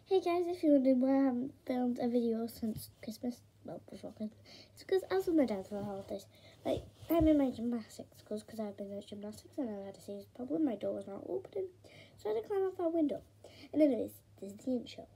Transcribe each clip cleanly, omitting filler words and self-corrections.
Hey guys, if you're wondering why I haven't filmed a video since Christmas, well, before Christmas, it's because I was with my dad for the holidays. Like, I'm in my gymnastics because I've been in gymnastics and I had a serious problem. My door was not opening, so I had to climb out that window. And anyways, this is the intro.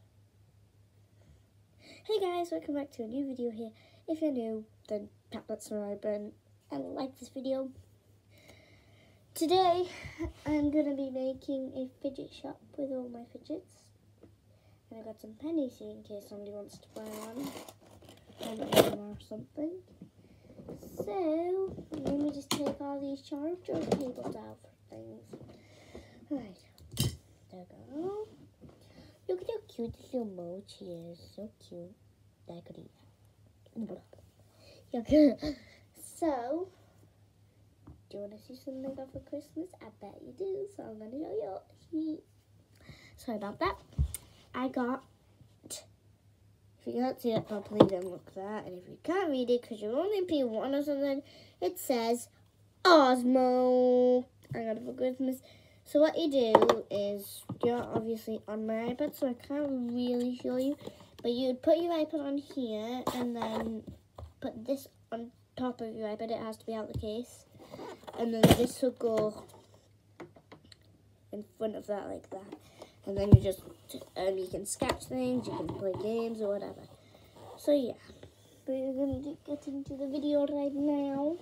Hey guys, welcome back to a new video here. If you're new, then tap that subscribe button and like this video. Today, I'm going to be making a fidget shop with all my fidgets. And I got some pennies here in case somebody wants to buy one or something. So, let me just take all these charger cables out for things. Right, there we go. Look at how cute this little mochi is. So cute. I could eat that. Yeah. So, do you want to see something I got for Christmas? I bet you do. So I'm going to show you. Sorry about that. I got, if you can't see it properly, then look there. And if you can't read it because you're only in P1 or something, it says Osmo. I got it for Christmas. So what you do is, you're obviously on my iPad, so I can't really show you. But you would put your iPad on here and then put this on top of your iPad. It has to be out the case. And then this will go in front of that like that. And then you just, you can sketch things, you can play games or whatever. So yeah, we're going to get into the video right now.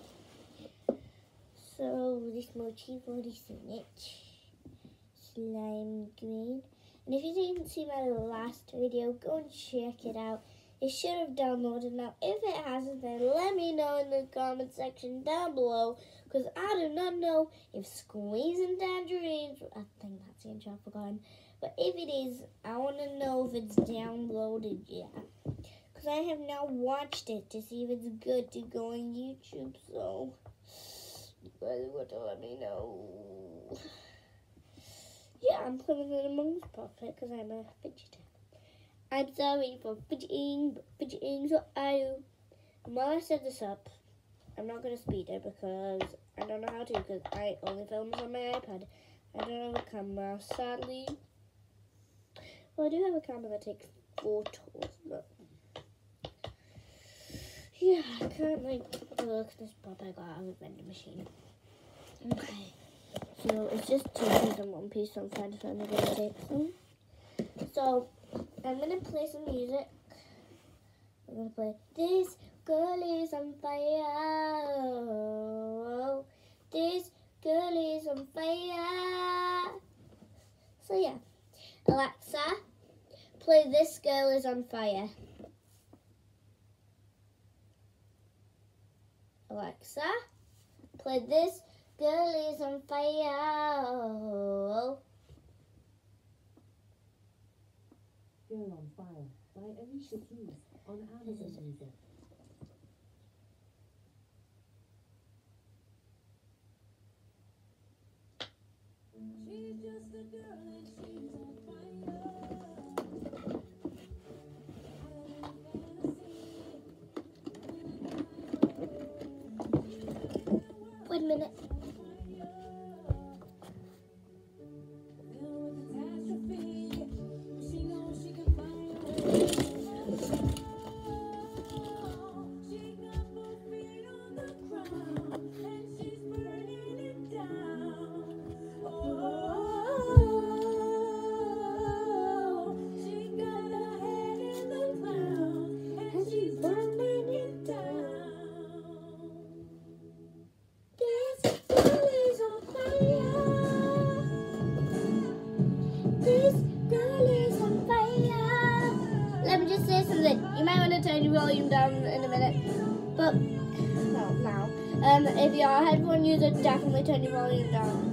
So this mochi, you've already seen it. Slime green. And if you didn't see my last video, go and check it out. It should have downloaded now. If it hasn't, then let me know in the comment section down below. Because I do not know if Squeezing Tangerines, I think that's the intro, I've forgotten. But if it is, I want to know if it's downloaded yet. Because I have now watched it to see if it's good to go on YouTube. So, you guys want to let me know. Yeah, I'm putting it amongst Puppet because I'm a fidgeter. I'm sorry for fidgeting, but fidgeting's what I do. And while I set this up, I'm not going to speed it because I don't know how to, because I only film this on my iPad. I don't have a camera, sadly. Well, I do have a camera that takes photos, but yeah, I can't look at this pop I got out of the vending machine. Okay, so it's just 2 pieces and 1 piece, so I'm trying to take some. So, I'm going to play some music. I'm going to play This Girl Is on Fire. Oh, this girl is on fire. So yeah, Alexa, play This Girl Is on Fire. Alexa, play This Girl Is on Fire. Oh. Girl on Fire by Alicia Keys on Amazon Music. She's just a girl and she's on fire. Wait a minute. Let me just say something. You might want to turn your volume down in a minute. But, well, now. If you're a headphone user, definitely turn your volume down.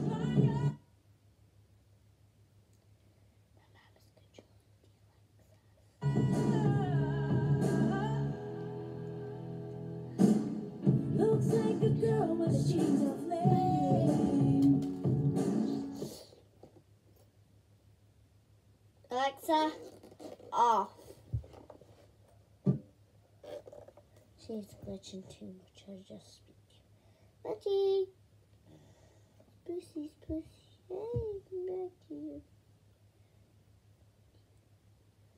Looks like a girl with a she's of flame. Alexa, off. She's glitching too much. I just speak. Betty. Pussy's pussy. Hey, come back to you.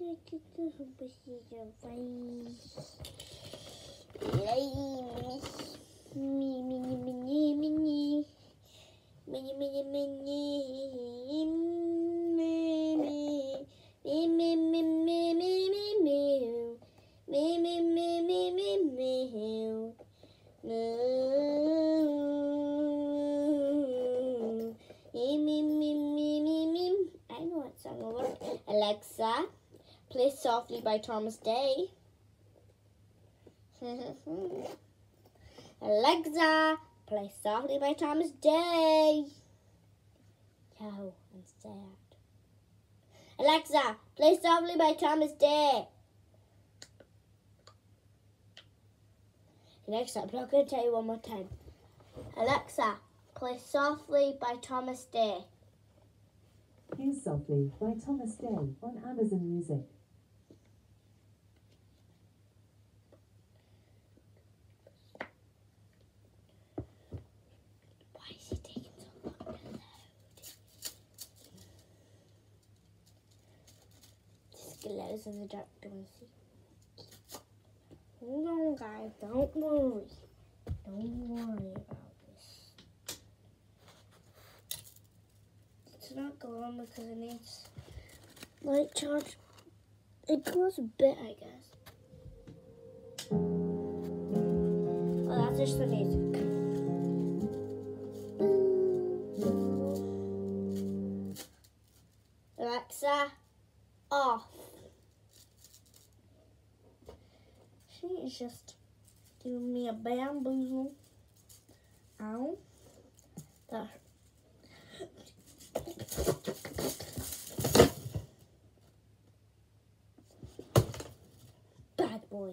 I know what song I want. Alexa, play Softly by Thomas Day. Alexa, play Softly by Thomas Day. Yo, I'm sad. Alexa, play Softly by Thomas Day. Alexa, I'm not going to tell you one more time. Alexa, play Softly by Thomas Day. Here's Softly by Thomas Day on Amazon Music. Why is he taking so long to load? Just glows in the dark, don't you see? Hold on, guys. Don't worry. Don't worry about this. It's not glowing because it needs light charge. It glows a bit, I guess. Oh, that's just the music. Alexa, off. She is just giving me a bamboozle. Ow. That bad boy.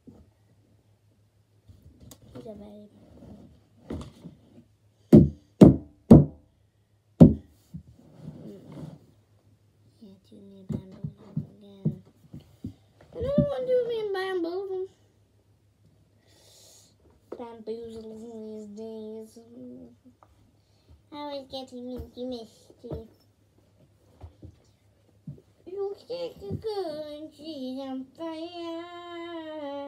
He's a baby. Yeah, do me a bamboozle again. Another one do me a bamboozle. Bamboozles these days. Always getting Minky Misty. Looks like a girl and she's on fire.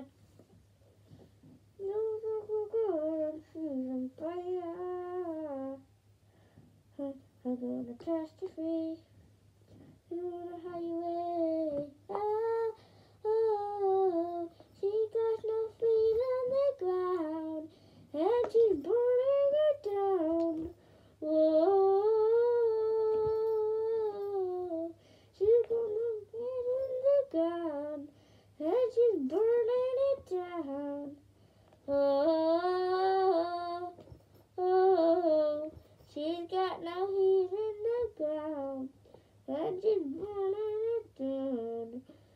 Looks like a girl and she's on fire. I'm gonna catch the fish. On the highway. Oh, oh, she got no feet on the ground, and she's burning it down. Whoa, she got no feet on the ground, and she's burning it down. Oh, oh, she's got no heat in the ground, and she's burning it down.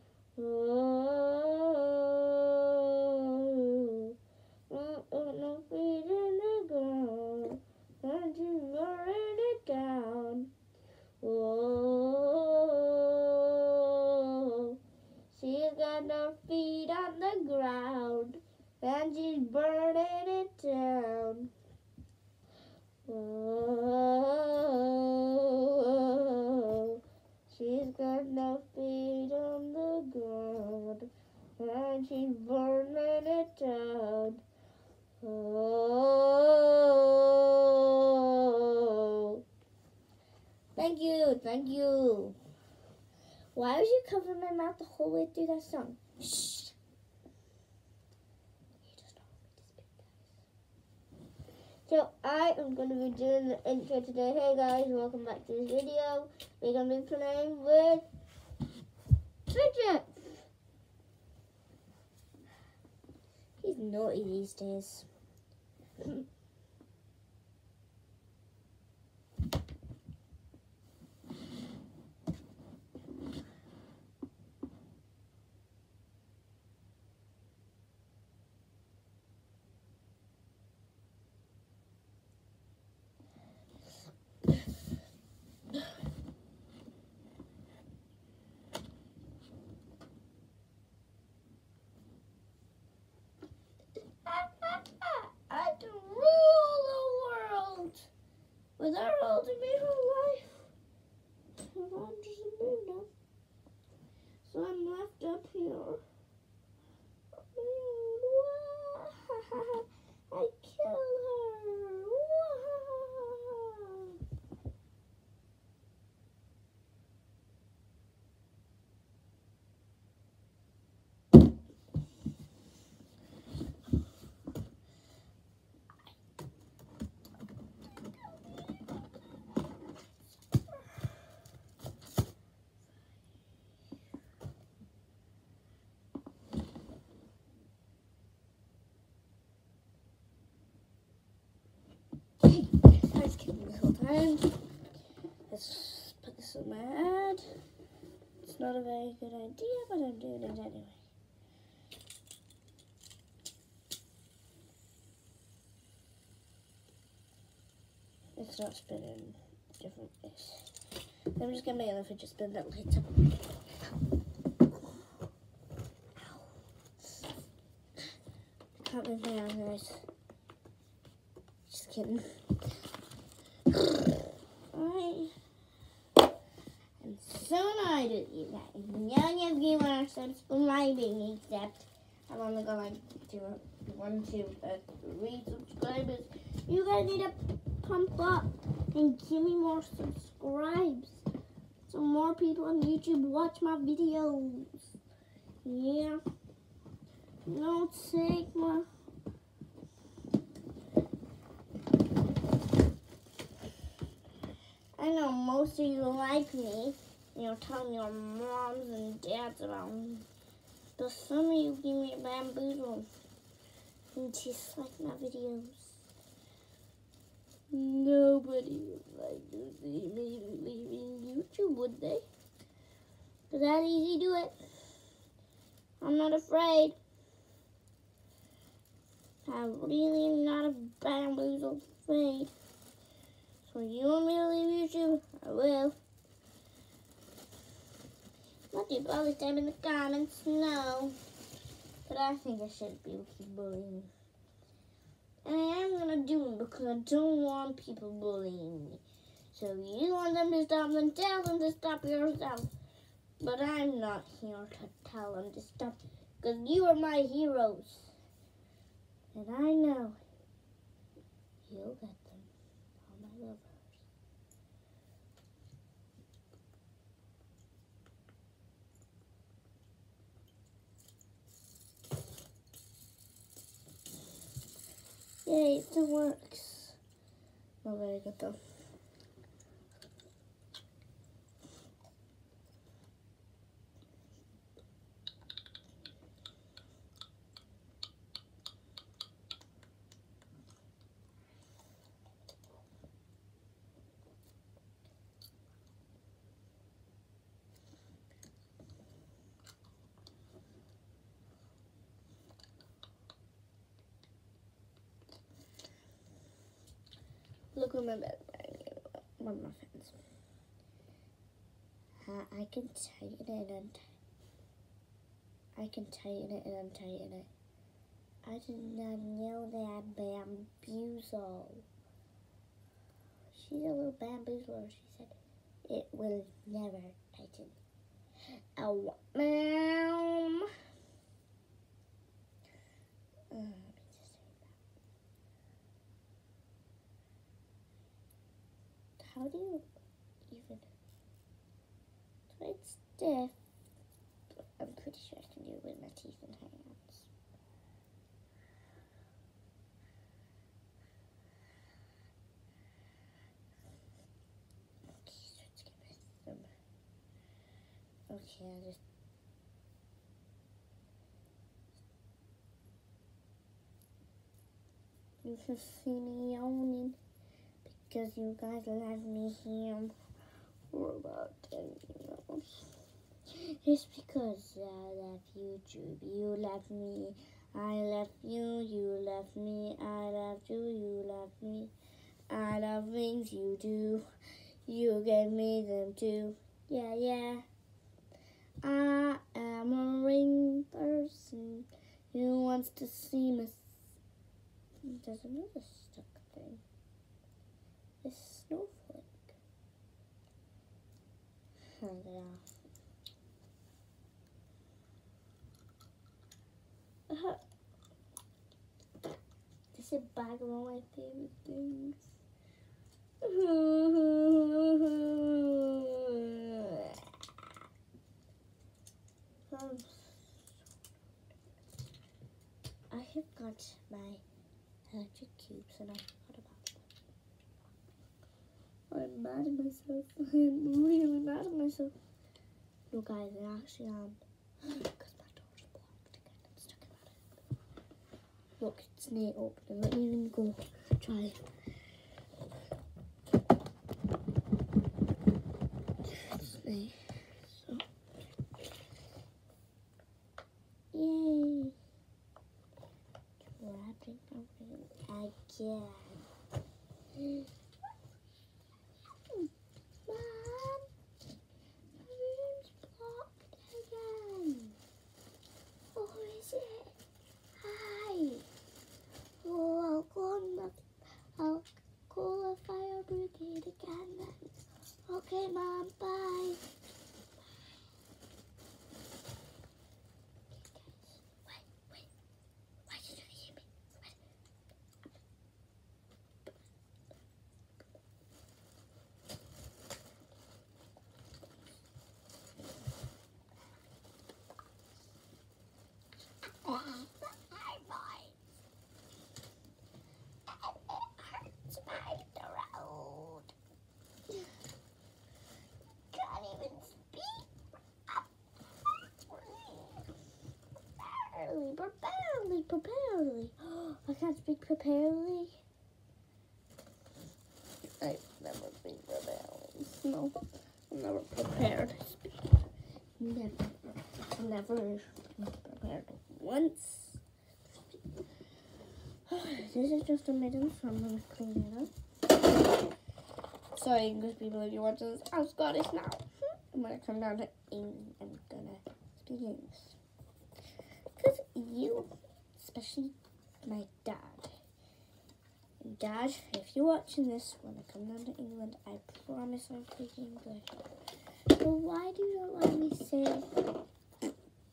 Oh, no feet in the ground, and she's burning it down. Oh, she's got no feet on the ground, and she's burning it down. Oh, she's got no feet on the ground, and she's burning it down. Oh, thank you, thank you. Why was you covering my mouth the whole way through that song? Shh. You just don't want me to speak, guys. So I am going to be doing the intro today. Hey guys, welcome back to this video. We're going to be playing with fidgets. He's naughty these days. I can rule the world without holding me for life. I'm just a moon now. So I'm Let's put this on my head. It's not a very good idea, but I'm doing it anyway. It's not spinning different ways. I'm just gonna make another fidget spin that lights up. Can't move my arm, guys. Just kidding. Alright. And so I do you guys. None of you are subscribing except I'm only going to 1, 2, 3 subscribers. You guys need to pump up and give me more subscribes so more people on YouTube watch my videos. Yeah. Don't take my... I know most of you like me. You're telling your moms and dads about me. But some of you give me a bamboozle and dislike my videos. Nobody would like to see me leaving YouTube, would they? But that easy do it. I'm not afraid. I really am not a bamboozle afraid. So you want me to leave YouTube? I will. Not do all the time in the comments, no. But I think I should be bullying. And I am going to do it because I don't want people bullying me. So if you want them to stop, then tell them to stop yourself. But I'm not here to tell them to stop because you are my heroes. And I know you'll get them, all my lovers. Yay, it still works. Not very good though. Look at my bed. One of my friends. I can tighten it and I can tighten it and untighten it. I did not know that bamboozle. She's a little bamboozler. She said it will never tighten. Oh, ma'am. How do you even... It's quite stiff. But I'm pretty sure I can do it with my teeth and hands. Okay, so let's get rid of them. Okay, I'll just... You can see me yawning. Because you guys left me here for about 10 minutes. It's because I left YouTube. You left me. I left you. You left me. I left you. You left me. I love things you do. You gave me them too. Yeah, yeah. I am a ring person who wants to see me. There's another stuck thing. This snowflake. I'll get off. This is a bag of all my favorite things. I have got my electric cubes and I forgot about them. I'm mad at myself. I'm really mad at myself. No, guys, I actually am. Because my door's blocked again. I'm stuck in it. Look, it's near open. Let me even go try. again. Mom, my room's blocked again. Oh, is it? Hi. Oh, I'll call the fire brigade again then. Okay, Mom, bye. Wait. Why did you hear me? Preparely. I can't speak preparely. I've never been preparely. No, I'm never prepared to speak. Never prepared once. This is just a mitten, so I'm gonna clean it up. Sorry, English people, if you're watching this, I'm Scottish now. I'm gonna come down to England. I'm gonna speak English. Because you, especially my dad. Dad, if you're watching this, when I come down to England, I promise I'll speak English. But why do you not let me say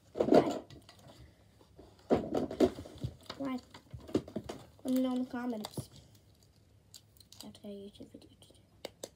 why? Let me know in the comments. I have to get a YouTube video to do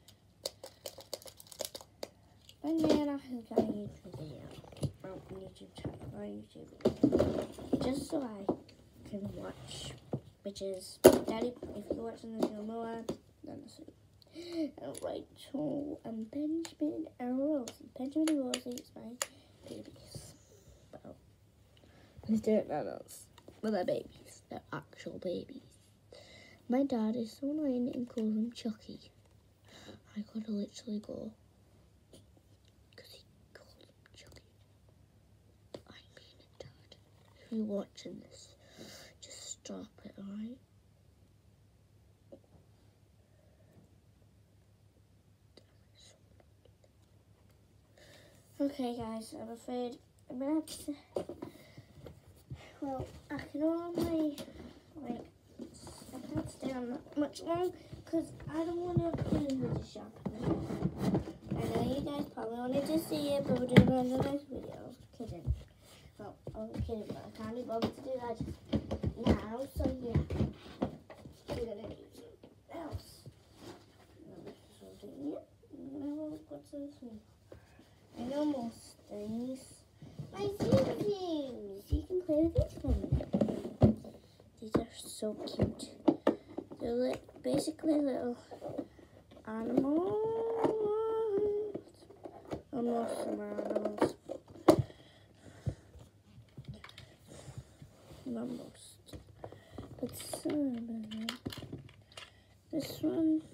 that. And then I have got a YouTube video. YouTube channel or YouTube video. Just so I can watch, which is Daddy, if you're watching this, you'll know I'm and Rachel and Benjamin and Rosie. Benjamin and Rosie is my babies. Well, they don't know those, but they're babies. They're actual babies. My dad is so annoying and calls him Chucky. I gotta literally go. If you're watching this, just stop it, alright? Okay, guys, I'm afraid I'm gonna have to. Well, I can only, I can't stay on that much long because I don't want to clean the shop. I know you guys probably wanted to see it, but we're doing another nice video. Kidding. Well, I'm kidding, but I can't be bothered to do that just now, so yeah. We're gonna do something else. What's this one? I know most things. My Zoom games! You can play with these ones. These are so cute. They're basically little animals. Almost some animals. Almost. But some. This one.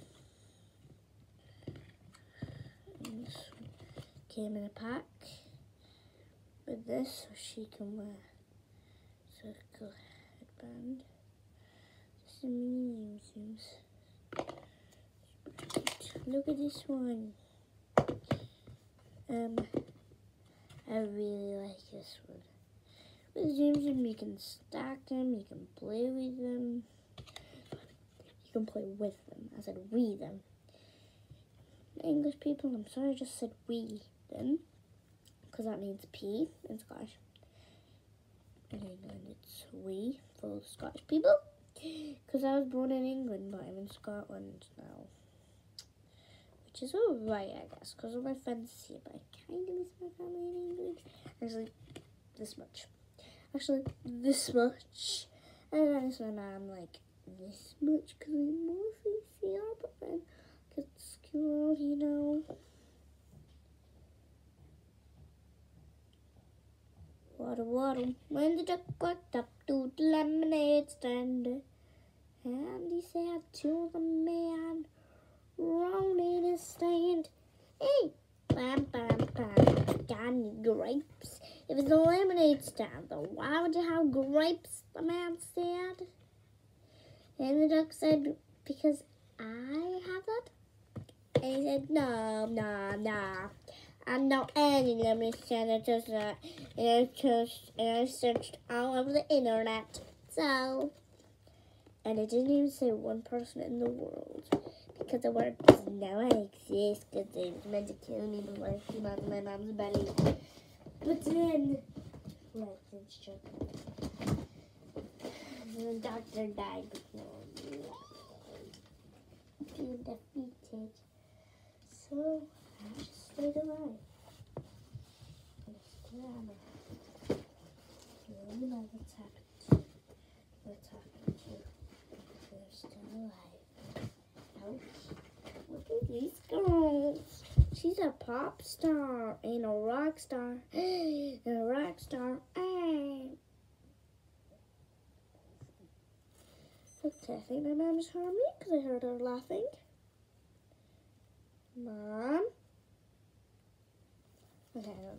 And this one came in a pack with this, so she can wear circle headband. Just a mini zooms. Look at this one. I really like this one. With zooms in, you can stack them, you can play with them. You can play with them. I said we them. English people, I'm sorry I just said we them. Because that means P in Scottish. In England it's we for the Scottish people. Because I was born in England, but I'm in Scotland now. Which is alright, I guess, because all my friends is here, but I kind of miss my family in England. Actually, this much. And then I miss my mom, like, this much, because we mostly see her, but then gets school, you know. Water, when the duck walked up to the lemonade stand, and he said to the man, round in his stand, hey, bam, got any grapes? If it's a lemonade stand, then why would you have grapes, the man said. And the duck said, because I have that? And he said, no, no. I'm not any lemon Santa does that. And I searched all over the internet. So, and it didn't even say one person in the world. Because the word doesn't know I exist. Because they was meant to kill me before I came out of my mom's belly. But then, well, it's true. The doctor died before me. Being defeated. So, I just stayed alive. And still am alive. You don't know what's happened. What's happened to you. You're still alive. Ouch. Look at these girls. She's a pop star and a rock star. And a rock star. Okay, I think my mom just heard me because I heard her laughing. Mom? Okay, I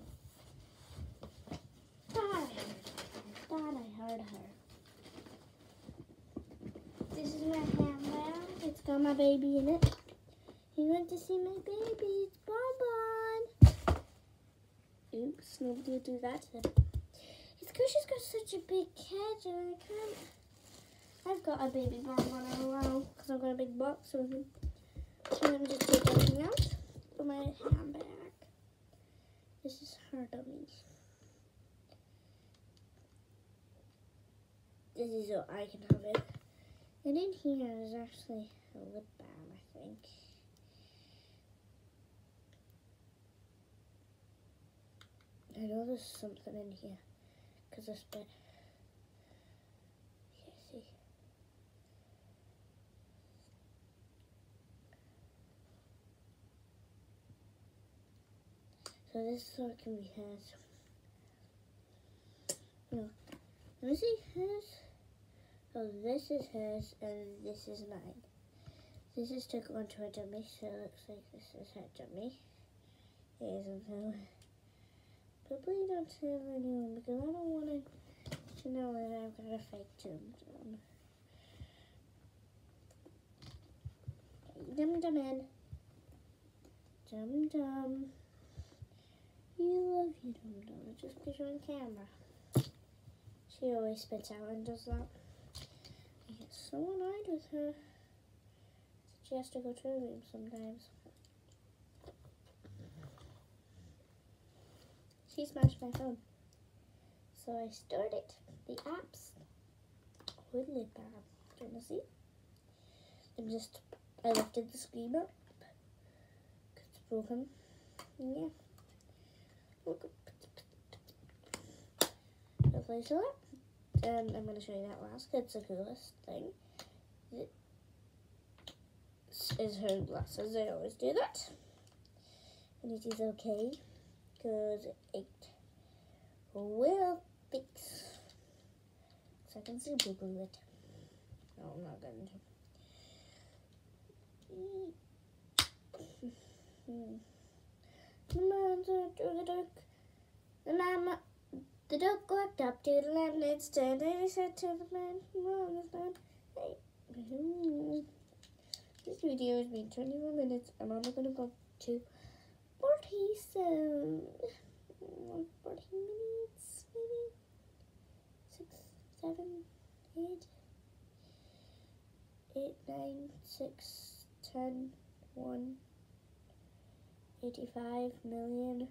don't know. Thought I heard her. This is my handbag. It's got my baby in it. You want to see my baby? It's Bonbon. Oops, nobody will do that to them. It's because she's got such a big head and I can't. I've got a baby Bonbon all around because I've got a big box with him. So let me just take everything out for my handbag. This is her dummy. This is so I can have it. And in here is actually a lip balm, I think. I know there's something in here because this bit. You can't see. So this is what can be hers. No, let me see hers. Oh, this is hers and this is mine. This is to go into a dummy, so it looks like this is her dummy. It isn't though. But please don't tell anyone because I don't want to know that I've got a fake Dum Dum. Dum Dum in. Dum Dum. You love you, Dum Dum. Just because you're on camera. She always spits out and does that. I get so annoyed with her. She has to go to her room sometimes. She smashed my phone. So I stored it, the apps, with lip balm. Do you want to see? I lifted the screen up. It's broken. Yeah. Replace it. And I'm going to show you that last. It's the coolest thing. This is her glasses. I always do that. And it is okay. Because it will fix. So I can still Google it. No, I'm not going to. The duck walked up to the lemonade stand and he said to the man, "Mom, it's not. Hey, this video has been 21 minutes and I'm going to go to 40 soon. 40 minutes, maybe? 6, 7, 8, 8, 9, 6, 10, 1, 85 million.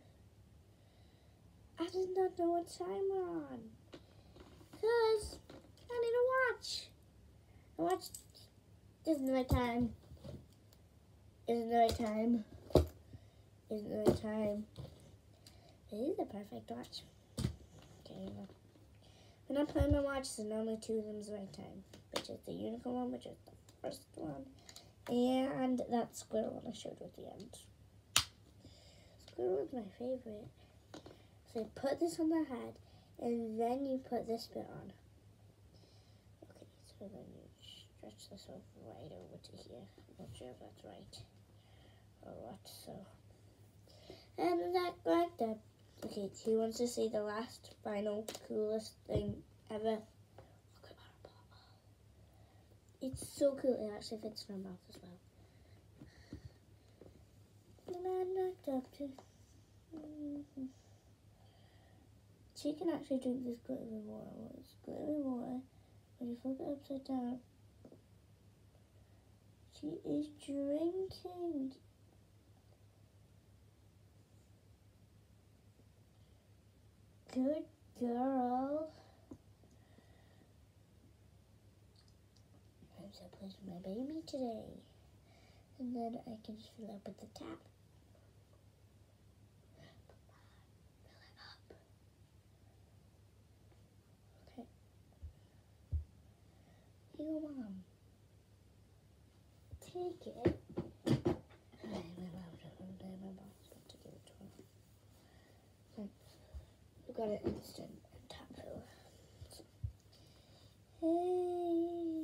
I did not know what time we're on. Because I need to watch. I watched. Isn't the right time? Isn't the right time? Isn't the right time? It is the perfect watch. Okay, when I'm playing my watches and only 2 of them is the right time. Which is the unicorn one, which is the first one. And that squirrel one I showed you at the end. Squirrel is my favorite. So you put this on the head, and then you put this bit on. Okay, so then you stretch this over right over to here. I'm not sure if that's right or what, so. And that like that. Okay, who wants to see the last, final, coolest thing ever? Look at our ball. It's so cool. It actually fits in her mouth as well. The man knocked up to. She can actually drink this glittery water. It's glittery water. When you flip it upside down, she is drinking. Good girl. I'm so pleased with my baby today. And then I can just fill it up with the tap. Okay. Here, Mom. Take it. We got an instant tap fill. Hey.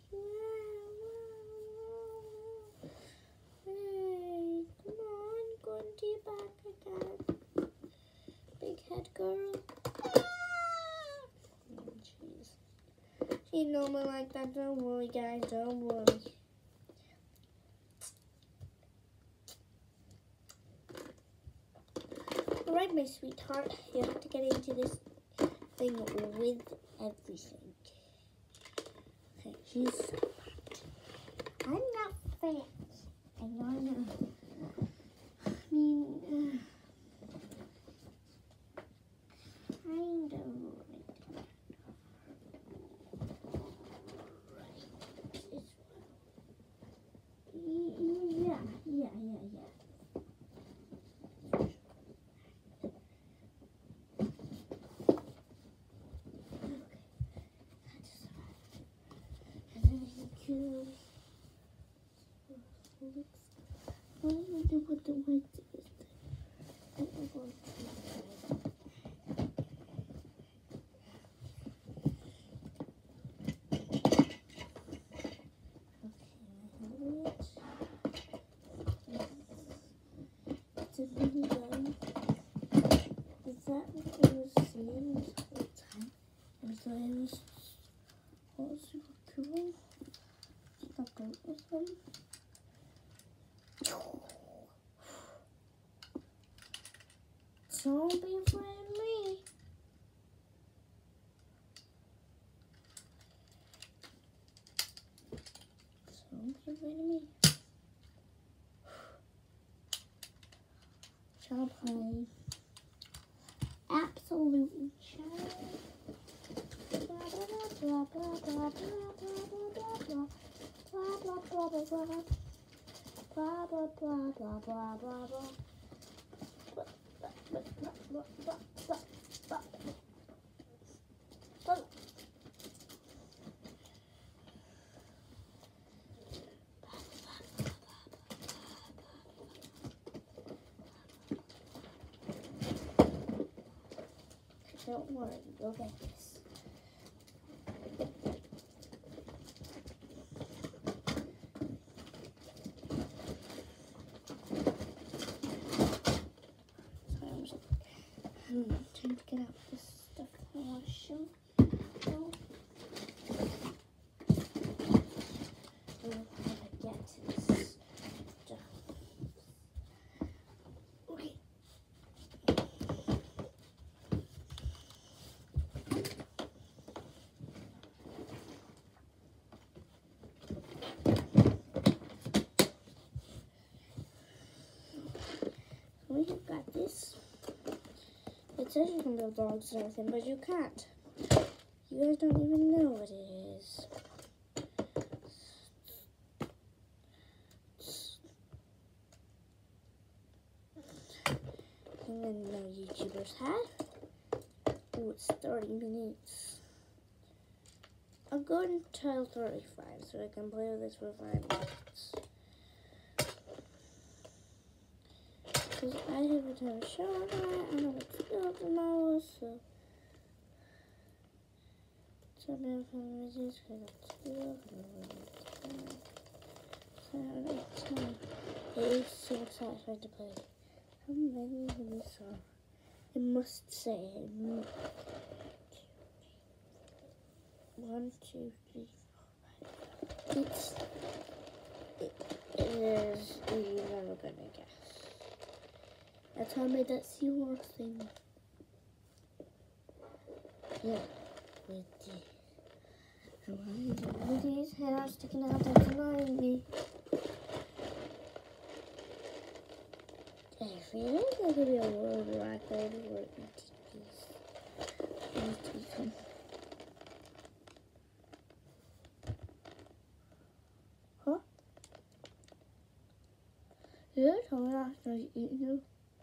Hey, come on, go into your back again. Big head girl. Oh, jeez. She's normal like that. Don't worry, guys. Don't worry. Alright, my sweetheart. You have to get into this thing with everything. Okay, she's so fat. I'm not fat. I know. I mean, kind of yeah. What do we do with the white thing? It's a mini gun. Is that what I was seeing this whole time? Was I was super cool? Not good with them. Zombie friendly. Zombie friendly. Shall play. Absolutely shall. Blah blah blah blah blah blah blah blah blah blah blah blah blah blah blah blah blah blah blah blah. Don't worry, you'll get this. I'm trying to get out this stuff I want to show. Get this stuff. Okay. We have got this. It says you can build dogs and everything, but you can't. You guys don't even know what it is. And then no YouTubers have. Oh, it's 30 minutes. I'll go until 35, so I can play with this for 5 minutes. Because I haven't had a shower yet, I haven't filled the mouse, so I'm going to resist because it's filled. It is so satisfying to play. How many of these are? I must say, 1, 2, 3, 4, 5. It is, you're never gonna guess. That's how I made that seahorse thing. Yeah, with these hairs sticking out that's annoying me. If you think there could be a world record for ETPs, huh? Yeah, tell me after you eat you.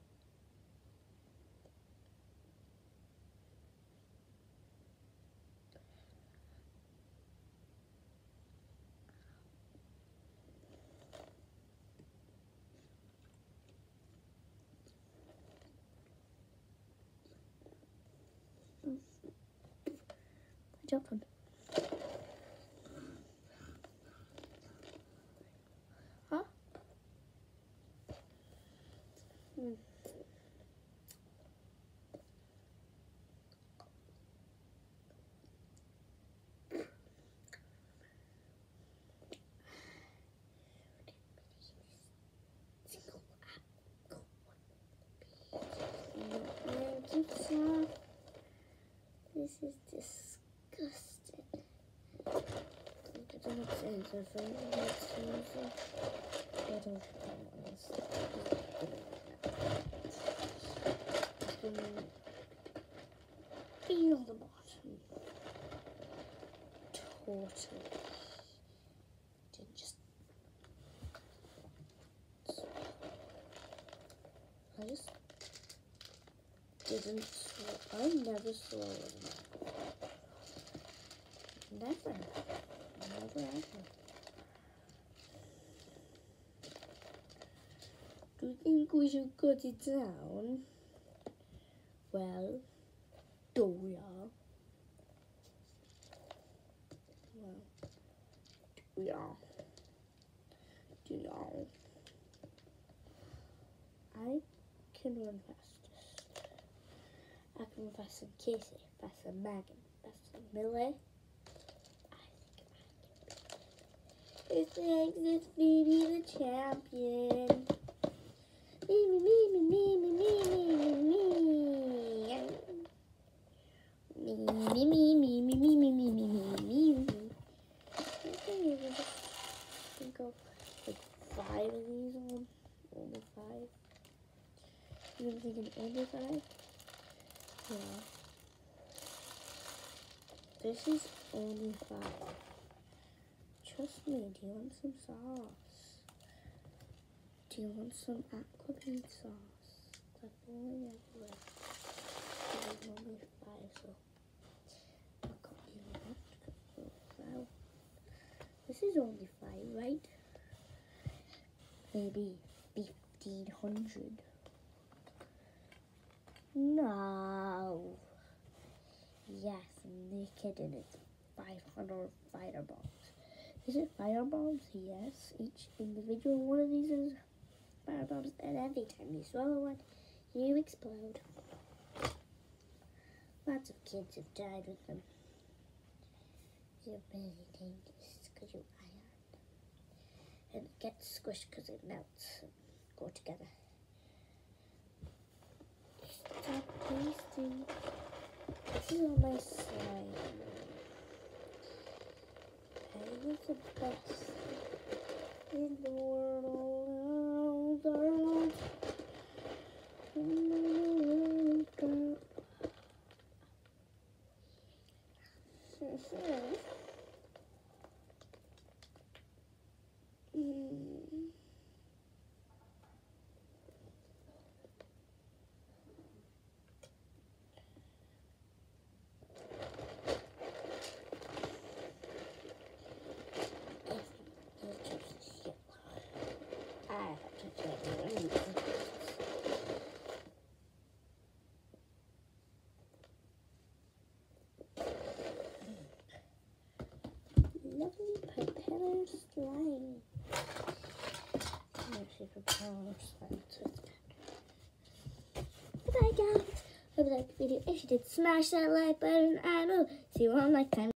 Jumping. Huh? This is disgusting. It doesn't make sense. I think it's easy. I don't know feel the bottom. Totally. Didn't just. I just didn't swallow. I never swallowed them. Never. Never ever. Do you think we should cut it down? Well, do ya? Well, do ya? Do ya? I can run fastest. I can run faster than Casey, faster than Megan, faster than Millie. It makes this Phoebe the champion. Me, me, me, me, me, me, me, me, me. Me, me, me, me, me, me, me, me, me, me. I can even just think of like 5 of these on. Only 5. You're thinking only 5? Yeah. This is only 5. Trust me, do you want some sauce? Do you want some aquavit sauce? That's only everywhere. There's only 5, so I can't even want to go out. This is only 5, right? Maybe 1,500. No. Yes, I'm kidding. It's 500 fireballs. Is it fireballs? Yes. Each individual one of these is fireballs, and every time you swallow one, you explode. Lots of kids have died with them. They're really dangerous because you iron them. And it gets squished because it melts and go together. Stop tasting. This is all my slime. It was the best in the world. Lovely propeller slime. Actually, propeller slime. Bye guys. Hope you liked the video. If you did, smash that like button. I will see you all next time.